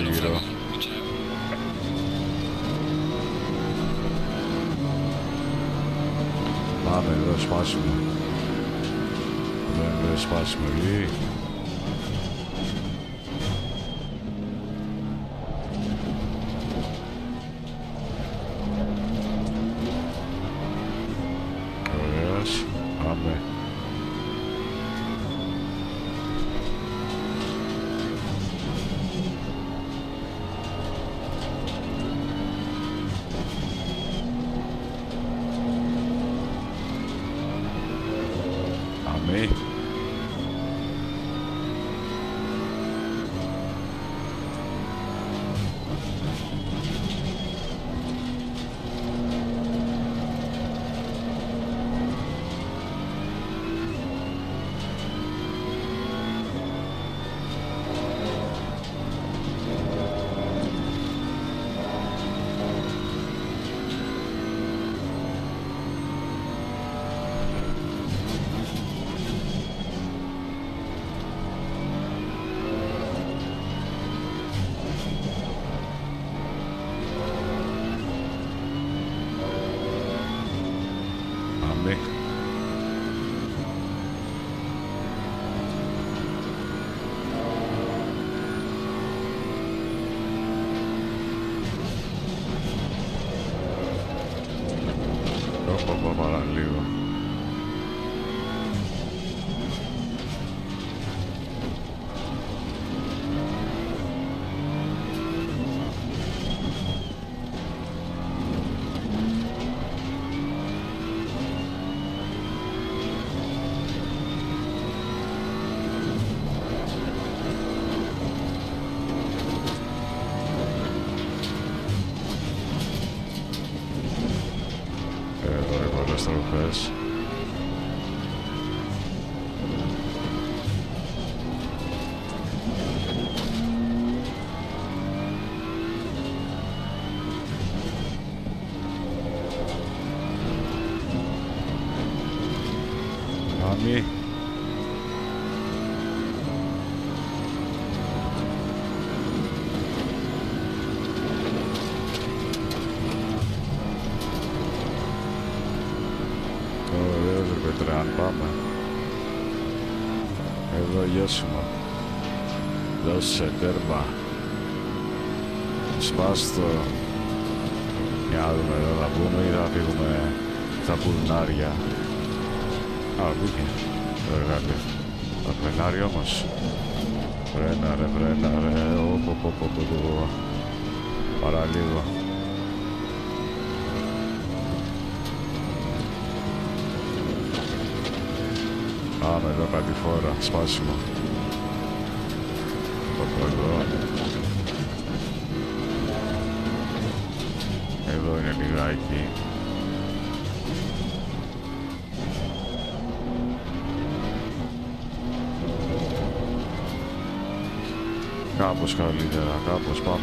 γύρω. Πάμε εδώ, σπάσουμε. Δεν σπάσουμε λίγο. Ωραίος, πάμε. Αμέ. Αμέ. Παραλίγο. Εδώ οι πολλές τροφές. Μάμι. Ωραίος ρε Πετράν, πάμε. Εδώ γέσουμε. Δώσε τέρμα. Σπάστο. Για να δούμε εδώ θα μπούμε ή θα φύγουμε στα πουλνάρια. Α, μπήκε το εργάλειο. Θα φρενάρει όμως. Φρένα ρε. Οποποποποποπο. Παραλίγο. Πάμε εδώ κάτι φορά, σπάσιμο. Από εδώ. Εδώ είναι λιγάκι. Κάπως καλύτερα, κάπως πάμε.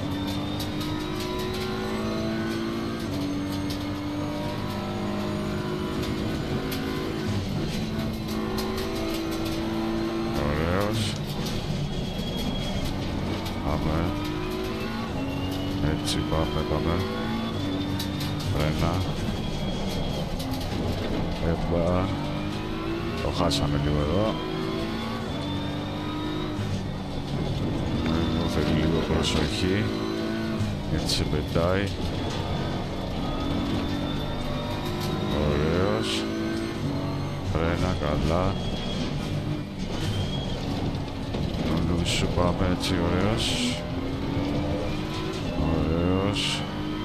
Πάμε. Έτσι πάμε. Φρένα. Έπα. Το χάσαμε λίγο εδώ. Εδώ θέλει λίγο προσοχή. Έτσι σε πετάει. Ωραίος. Φρένα καλά. Σου πάμε έτσι, ωραίος. Ωραίος.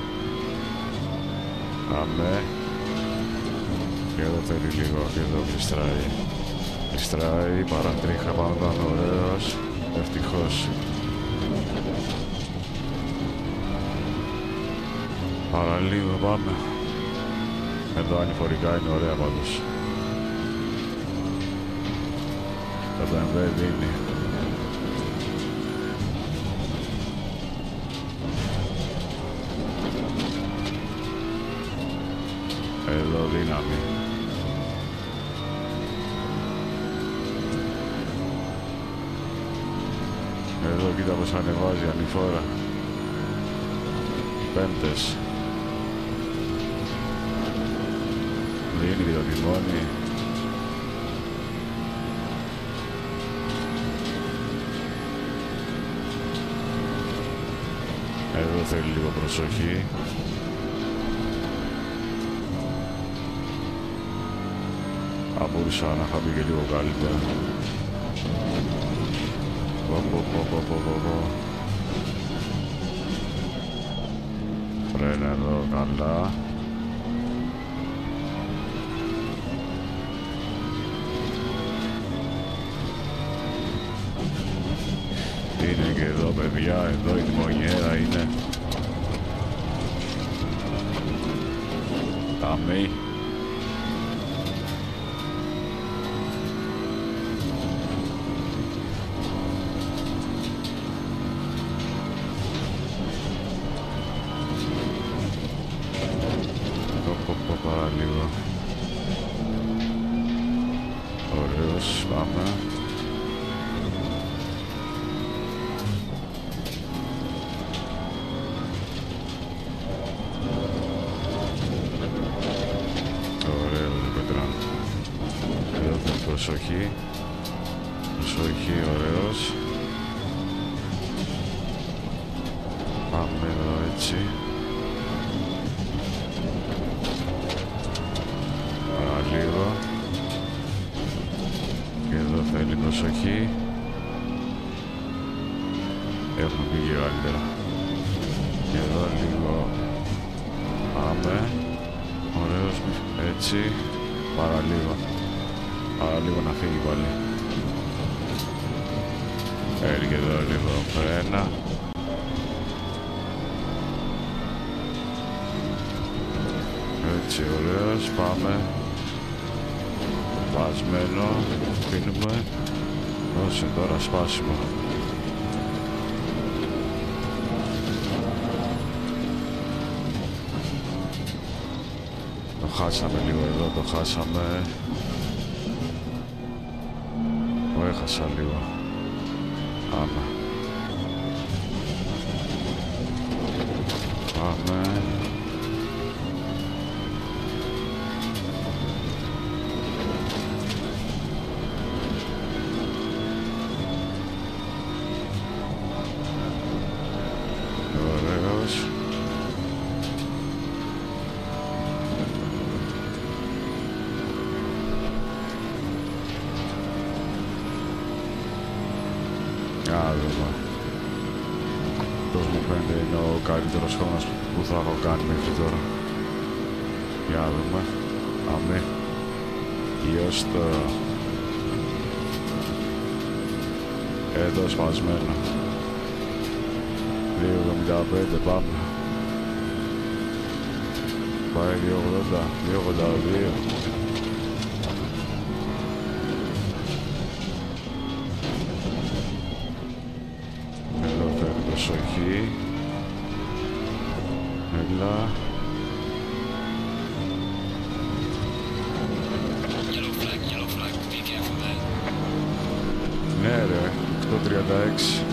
Πάμε. Και εδώ θέλει λίγο, και εδώ γλιστράει. Γλιστράει, παρατρίχα πάνω, ωραίος. Ευτυχώς. Παραλίγο πάμε. Εδώ ανηφορικά είναι ωραία πάντως. Το BMW δίνει. Εδώ δύναμη. Εδώ κοίτα πως ανεβάζει ανηφόρα. Πέμπτες. Δίνει και το τιμόνι. Εδώ θέλει λίγο προσοχή. Θα μπορούσα να είχα μπει και λίγο καλύτερα. Φρένα εδώ καλά. Είναι και εδώ παιδιά, εδώ η τιμονιέρα είναι. Ταμή. Παραλίγο. Ωραίος, πάμε. Εδώ θέλει προσοχή. Προσοχή, ωραίος. Πάμε εδώ έτσι. Παραλίγο. Και εδώ θέλει προσοχή. Έχουμε πήγε καλύτερα. Και εδώ λίγο. Πάμε. Ωραίος, έτσι. Παραλίγο. Παραλίγο να φύγει πάλι. Έρχεται εδώ λίγο φρένα. Έτσι, ωραίος, πάμε. Σπασμένο, πίνουμε. Δώσε τώρα σπάσιμο. Το χάσαμε λίγο εδώ, το χάσαμε. Το έχασα λίγο. Πάμε. Πάμε. Ωραίος. Άδωμα. Πώς μου φαίνεται είναι ο καλύτερος χρόνος που θα έχω κάνει μέχρι τώρα. Για δούμε. Αμέ. Γιώστο. Εδώ σπασμένο. 2.75 πάμε. Πάει 2.80, 2.82. Εδώ φέρνει προσοχή. Έλα. Ναι ρε, 8.36.